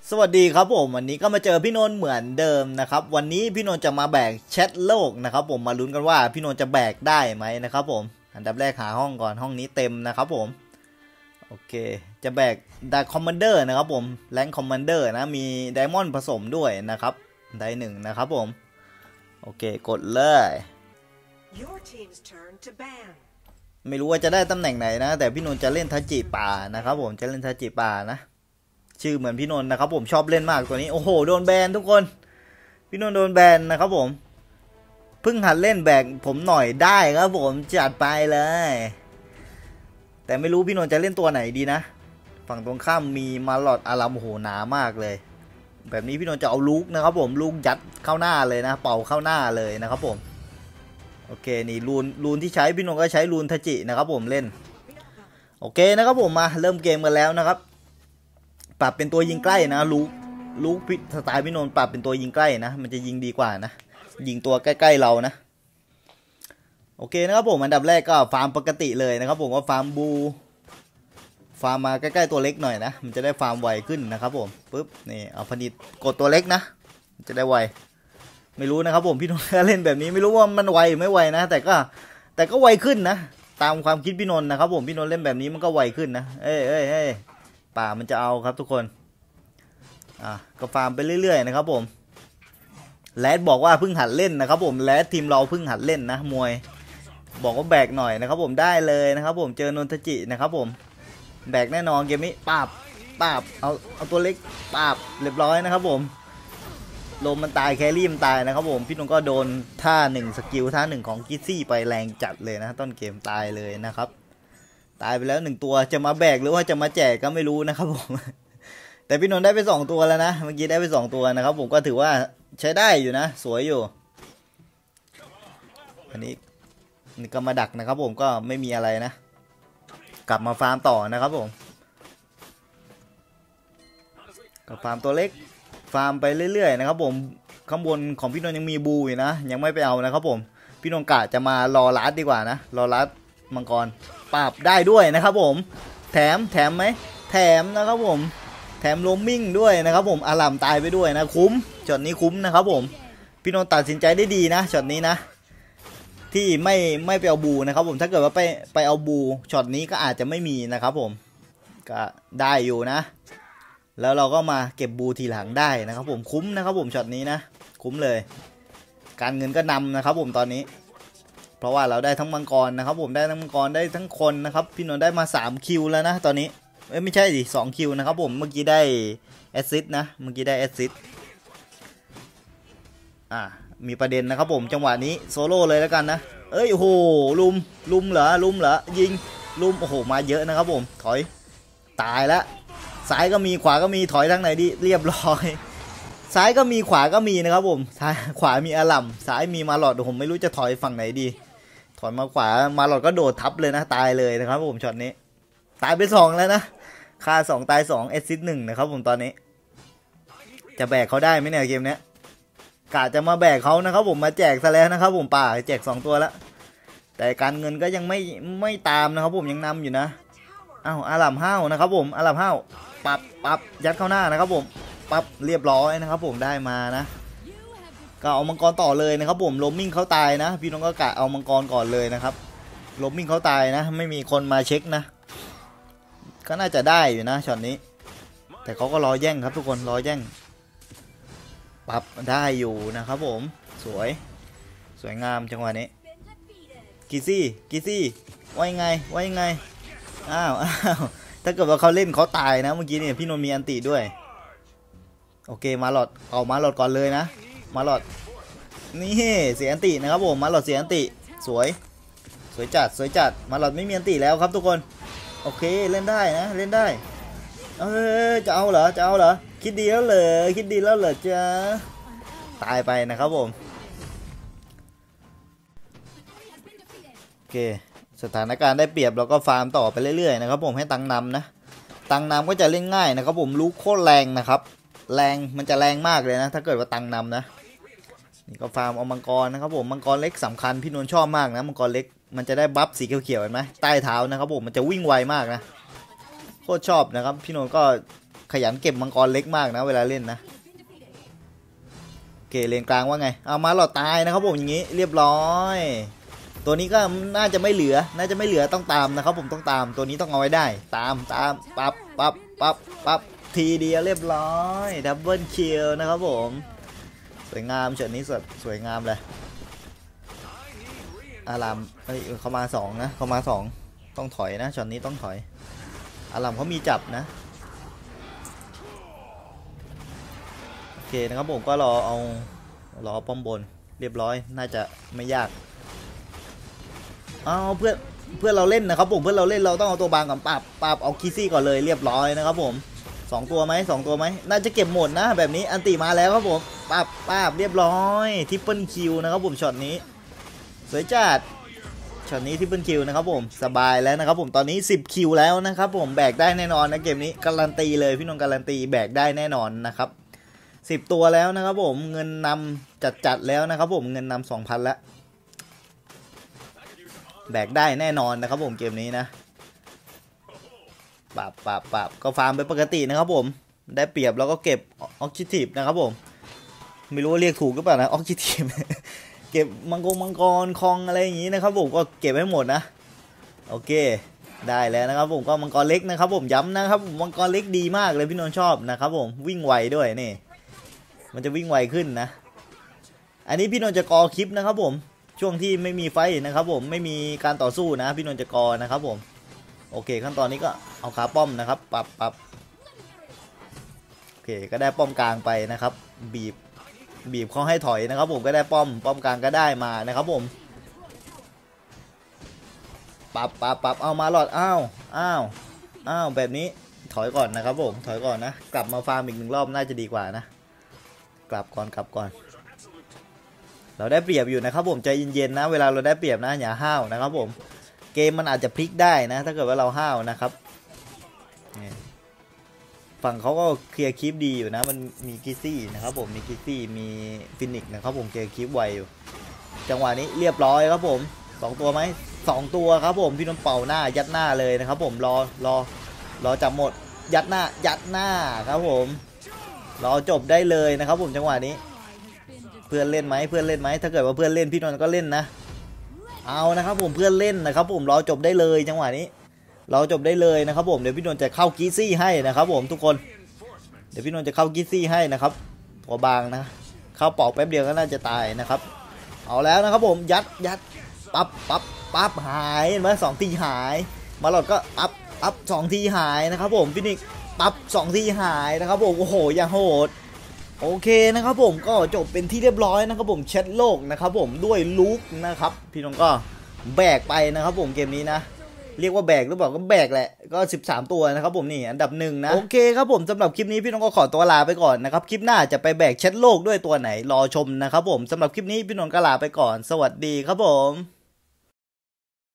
สวัสดีครับผมวันนี้ก็มาเจอพี่นนท์เหมือนเดิมนะครับวันนี้พี่นนท์จะมาแบกแชทโลกนะครับผมมาลุ้นกันว่าพี่นนท์จะแบกได้ไหมนะครับผมอันดับแรกหาห้องก่อนห้องนี้เต็มนะครับผมโอเคจะแบกไดคอมมานเดอร์นะครับผมแรงคอมมานเดอร์นะมีไดมอนด์ผสมด้วยนะครับได้หนึ่งนะครับผมโอเคกดเลยไม่รู้ว่าจะได้ตำแหน่งไหนนะแต่พี่นนท์จะเล่นทัจิป่านะครับผมจะเล่นทัจิป่านะชื่อเหมือนพี่นนท์นะครับผมชอบเล่นมากตัวนี้โอ้โหโดนแบนทุกคนพี่นนท์โดนแบนนะครับผมเพิ่งหัดเล่นแบกผมหน่อยได้ครับผมจัดไปเลยแต่ไม่รู้พี่นนท์จะเล่นตัวไหนดีนะฝั่งตรงข้ามมีมาลอดอารัมโหหนามากเลยแบบนี้พี่นนท์จะเอาลูกนะครับผมลูกยัดเข้าหน้าเลยนะเป่าเข้าหน้าเลยนะครับผมโอเคนี่รูนที่ใช้พี่นนท์ก็ใช้รูนทัจินะครับผมเล่นโอเคนะครับผมมาเริ่มเกมกันแล้วนะครับปรับเป็นตัวยิงใกล้นะลูกสไตล์พี่นนท์ปรับเป็นตัวยิงใกล้นะมันจะยิงดีกว่านะยิงตัวใกล้ๆเรานะโอเคนะครับผมอันดับแรกก็ฟาร์มปกติเลยนะครับผมก็ฟาร์มบูฟาร์มมาใกล้ๆตัวเล็กหน่อยนะมันจะได้ฟาร์มไวขึ้นนะครับผมปึ๊บนี่เอาผลิตกดตัวเล็กนะจะได้ไวไม่รู้นะครับผมพี่นนท์เล่นแบบนี้ไม่รู้ว่ามันไวหรือไม่ไวนะแต่ก็ไวขึ้นนะตามความคิดพี่นนท์นะครับผมพี่นนท์เล่นแบบนี้มันก็ไวขึ้นนะเอ้ยป่ามันจะเอาครับทุกคนก็ฟาร์มไปเรื่อยๆนะครับผมแรดบอกว่าเพิ่งหัดเล่นนะครับผมแรดทีมเราเพิ่งหัดเล่นนะมวยบอกว่าแบกหน่อยนะครับผมได้เลยนะครับผมเจอนนทจินะครับผมแบกแน่นอนเกมนี้ปาบเอาตัวเล็กปาบเรียบร้อยนะครับผมลมมันตายแครี่มันตายนะครับผมพี่นนท์ก็โดนท่า1สกิลท่า1ของกิซี่ไปแรงจัดเลยนะต้นเกมตายเลยนะครับตายไปแล้ว1ตัวจะมาแบกหรือว่าจะมาแจกก็ไม่รู้นะครับผมแต่พี่นนท์ได้ไป2ตัวแล้วนะเมื่อกี้ได้ไป2ตัวนะครับผมก็ถือว่าใช้ได้อยู่นะสวยอยู่อันนี้ก็มาดักนะครับผมก็ไม่มีอะไรนะกลับมาฟาร์มต่อนะครับผมกับฟาร์มตัวเล็กฟาร์มไปเรื่อยๆนะครับผมข้างบนของพี่นนท์ยังมีบูอยู่นะยังไม่ไปเอานะครับผมพี่นนท์กะจะมารอลัดดีกว่านะรอลัดมังกรปราบได้ด้วยนะครับผมแถมไหมแถมนะครับผมแถมโรมมิ่งด้วยนะครับผมอารัมตายไปด้วยนะคุ้มช็อตนี้คุ้มนะครับผมพี่นนท์ตัดสินใจได้ดีนะช็อตนี้นะที่ไม่ไปเอาบูนะครับผมถ้าเกิดว่าไปเอาบูช็อตนี้ก็อาจจะไม่มีนะครับผมก็ได้อยู่นะแล้วเราก็มาเก็บบูทีหลังได้นะครับผมคุ้มนะครับผมช็อตนี้นะคุ้มเลยการเงินก็นำนะครับผมตอนนี้เพราะว่าเราได้ทั้งมังกรนะครับผมได้ทั้งมังกรได้ทั้งคนนะครับพี่นนท์ได้มา3คิวแล้วนะตอนนี้ไม่ใช่ดิ2คิวนะครับผมเมื่อกี้ได้แอสซิสต์นะเมื่อกี้ได้แอสซิสต์มีประเด็นนะครับผมจังหวะนี้โซโล่เลยแล้วกันนะโอ้โหลุมเหรอยิงลุมโอ้โหมาเยอะนะครับผมถอยตายแล้วซ้ายก็มีขวาก็มีถอยทางไหนดีเรียบร้อยซ้ายก็มีขวาก็มีนะครับผมซ้ายขวามีอารัมซ้ายมีมาหลอดผมไม่รู้จะถอยฝั่งไหนดีถอยมาขวามาหลอดก็โดดทับเลยนะตายเลยนะครับผมช็อตนี้ตายไป2แล้วนะค่า2ตาย2แอสซิสต์1นะครับผมตอนนี้จะแบกเขาได้ไหมเนี่ยเกมนี้กะจะมาแบกเขานะครับผมมาแจกซะแล้วนะครับผมป่าแจก2ตัวแล้วแต่การเงินก็ยังไม่ตามนะครับผมยังนำอยู่นะอารัมห้าวนะครับผมอารัมห้าวปับยัดเข้าหน้านะครับผมปับเรียบร้อยนะครับผมได้มานะก็เอามังกรต่อเลยนะครับผมโรมมิ่งเขาตายนะพี่น้องก็กะเอามังกรก่อนเลยนะครับโรมมิ่งเขาตายนะไม่มีคนมาเช็คนะก็น่าจะได้อยู่นะช็อตนี้แต่เขาก็รอแย่งครับทุกคนรอแย่งปับได้อยู่นะครับผมสวยงามจังหวะนี้กิซี่ว่ายังไงอ้าวถ้าเกิดว่าเขาเล่นเขาตายนะเมื่อกี้เนี่ยพี่นนท์มีอันติด้วยโอเคมาหลอดเอามาหลอดก่อนเลยนะมาหลอดนี่เสียอันตินะครับผมมาหลอดเสียอันติสวยจัดมาหลอดไม่มีอันติแล้วครับทุกคนโอเคเล่นได้นะเล่นได้จะเอาเหรอคิดดีแล้วเหรอจะตายไปนะครับผมโอเคสถานการณ์ได้เปรียบเราก็ฟาร์มต่อไปเรื่อยๆนะครับผมให้ตังนำนะตังนำก็จะเล่นง่ายนะครับผมลูกโคตรแรงนะครับแรงมันจะแรงมากเลยนะถ้าเกิดว่าตังนำนะนี่ก็ฟาร์มเอามังกรนะครับผมมังกรเล็กสำคัญพี่นนท์ชอบมากนะมังกรเล็กมันจะได้บัฟสีเขียวๆเห็นไหมใต้เท้านะครับผมมันจะวิ่งไวมากนะโคตรชอบนะครับพี่นนท์ก็ขยันเก็บมังกรเล็กมากนะเวลาเล่นนะโอเคเลนกลางว่าไงเอามาหลอดตายนะครับผมอย่างนี้เรียบร้อยตัวนี้ก็น่าจะไม่เหลือต้องตามนะครับผมต้องตามตัวนี้ต้องเอาไว้ได้ตามปั๊บทีเดียวเรียบร้อยดับเบิลคิลนะครับผมสวยงามช็อตนี้สวยงามเลยอารามเฮ้ยเขามา2นะเขามา2ต้องถอยนะช็อตนี้ต้องถอยอารามเขามีจับนะโอเคนะครับผมก็รอป้อมบนเรียบร้อยน่าจะไม่ยากเอาเพื่อนเราเล่นนะครับผมเพื่อนเราเล่นเราต้องเอาตัวบางก่อนปับเอาคิซี่ก่อนเลยเรียบร้อยนะครับผม2ตัวไหมน่าจะเก็บหมดนะแบบนี้อันติมาแล้วครับผมปับเรียบร้อยทริปเปิลคิวนะครับผมช็อตนี้สวยจัดช็อตนี้ทริปเปิลคิวนะครับผมสบายแล้วนะครับผมตอนนี้10คิวแล้วนะครับผมแบกได้แน่นอนนะเกมนี้การันตีเลยพี่นนท์การันตีแบกได้แน่นอนนะครับ10ตัวแล้วนะครับผมเงินนำจัดแล้วนะครับผมเงินนำ 2,000 แล้วแบกได้แน่นอนนะครับผมเกมนี้นะปับก็ฟาร์มไปปกตินะครับผมได้เปรียบแล้วก็เก็บออกซิทีฟนะครับผมไม่รู้ว่าเรียกถูกหรือเปล่านะออกซิทีฟ เก็บมังกรคองอะไรอย่างนี้นะครับผมก็เก็บให้หมดนะโอเคได้แล้วนะครับผมก็มังกรเล็กนะครับผมย้ำนะครับมังกรเล็กดีมากเลยพี่นนท์ชอบนะครับผมวิ่งไวด้วยนี่มันจะวิ่งไวขึ้นนะอันนี้พี่นนท์จะกอคลิปนะครับผมช่วงที่ไม่มีไฟนะครับผมไม่มีการต่อสู้นะพี่นนท์จะกอนะครับผมโอเคขั้นตอนนี้ก็เอาขาป้อมนะครับปับโอเคก็ได้ป้อมกลางไปนะครับบีบเขาให้ถอยนะครับผมก็ได้ป้อมกลางก็ได้มานะครับผมปับเอามาหลอดอ้าวแบบนี้ถอยก่อนนะครับผมถอยก่อนนะกลับมาฟาร์มอีก1 รอบน่าจะดีกว่านะกลับก่อนเราได้เปรียบอยู่นะครับผมใจเย็นๆนะเวลาเราได้เปรียบนะอย่าห้าวนะครับผมเกมมันอาจจะพลิกได้นะถ้าเกิดว่าเราห้าวนะครับฝั่งเขาก็เคลียร์คลิปดีอยู่นะมันมีคิซี่นะครับผมมีคิซี่มีฟินิกนะครับผมเคลียร์คลิปไวอยู่จังหวะนี้เรียบร้อยครับผม2ตัวไหม2ตัวครับผมพี่นนท์เป่าหน้ายัดหน้าเลยนะครับผมรอจับหมดยัดหน้าครับผมรอจบได้เลยนะครับผมจังหวะนี้เพื่อนเล่นไหมถ้าเกิดว่าเพื่อนเล่นพี่นนท์ก็เล่นนะเอานะครับผมเพื่อนเล่นนะครับผมรอจบได้เลยจังหวะนี้เราจบได้เลยนะครับผมเดี๋ยวพี่นนท์จะเข้ากีซี่ให้นะครับผมทุกคนเดี๋ยวพี่นนท์จะเข้ากีซี่ให้นะครับพอบางนะเข้าปอกแป๊บเดียวก็น่าจะตายนะครับเอาแล้วนะครับผมยัดปั๊บหายมา2 ทีหายมาหลอดก็อัพ2 ทีหายนะครับผมฟินิกปั๊บ2 ทีหายนะครับผมโอ้โหอย่างโหดโอเคนะครับผมก็จบเป็นที่เรียบร้อยนะครับผมแชทโลกนะครับผมด้วยลุกนะครับพี่นนท์ก็แบกไปนะครับผมเกมนี้นะเรียกว่าแบกหรือเปล่าก็แบกแหละก็13ตัวนะครับผมนี่อันดับ1นะโอเคครับผมสำหรับคลิปนี้พี่นนท์ก็ขอตัวลาไปก่อนนะครับคลิปหน้าจะไปแบกแชทโลกด้วยตัวไหนรอชมนะครับผมสำหรับคลิปนี้พี่นนท์ก็ลาไปก่อนสวัสดีครับผม